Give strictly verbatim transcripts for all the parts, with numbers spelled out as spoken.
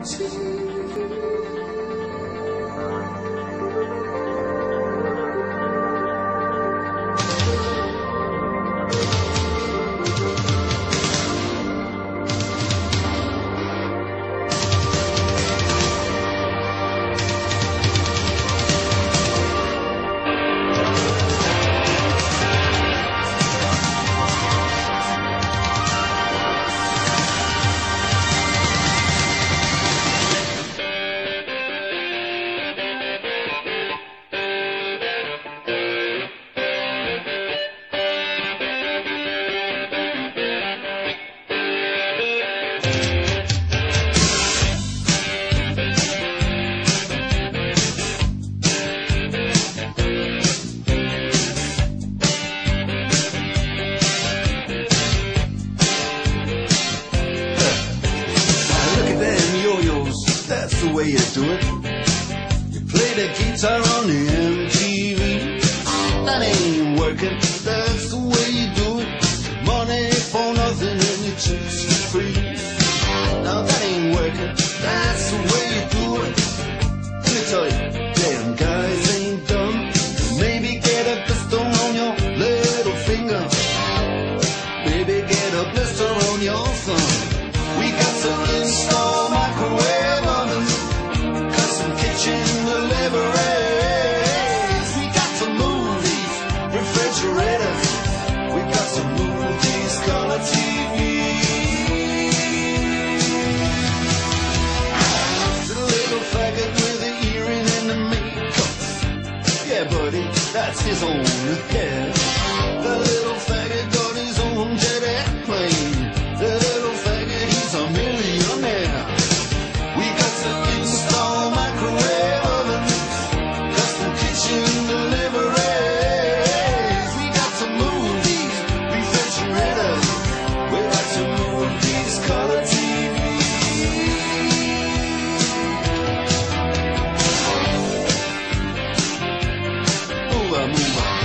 That's the way you do it. You play the guitar on the M T V. That ain't working. That's the way you do it. Money for nothing and your chicks for free. Now that ain't working. That's the way you do it. Let me tell you, damn guys ain't dumb. Maybe get a blister on your little finger. Maybe get a blister on your thumb. We got to install microwave ovens, custom kitchen deliveries. We got to move these refrigerators. We got to move these color T Vs. The little faggot with the earring and the makeup. Yeah, buddy, that's his own affair. The little faggot got his own jet airplane. The little faggot, he's a millionaire. We got to install microwave ovens, custom kitchen deliveries. We got to move these refrigerators. We got to move these color T Vs. Move on, move on.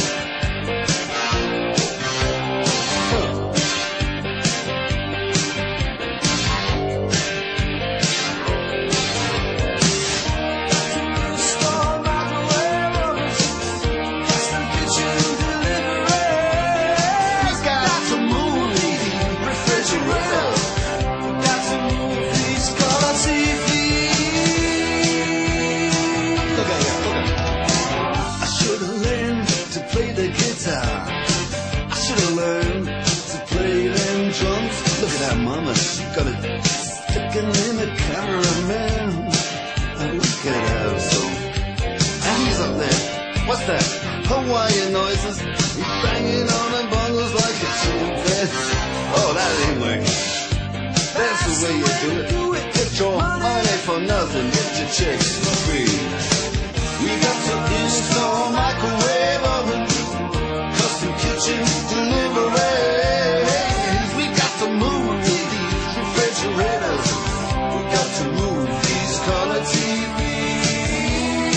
Mama, she got it sticking in the cameraman. Oh, look at her, so. And he's up there. What's that? Hawaiian noises. He's banging on the bongos like a chimpanzee. Oh, that ain't working. That's the way you do it. Get your money for nothing. Get your chicks for free. We got to install microwave oven, custom kitchen deliveries. We got to move refrigerators. We got to move these color T Vs.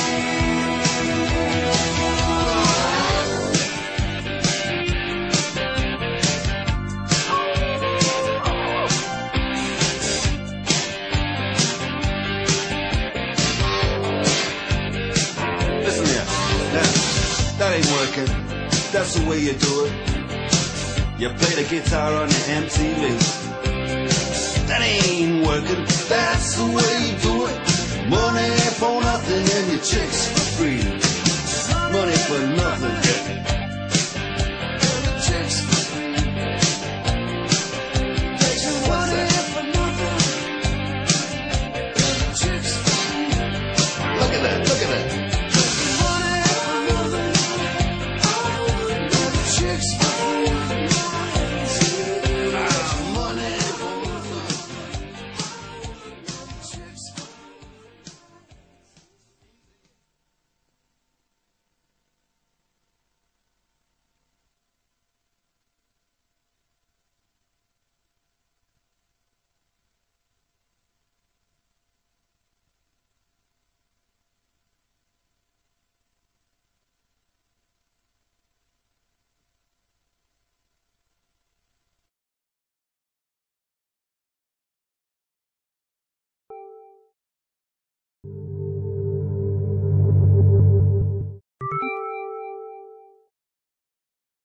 Listen here, now, that ain't working. That's the way you do it. You play the guitar on the M T V. That ain't working, that's the way you do it. Money for nothing and your chicks for free. Money for nothing.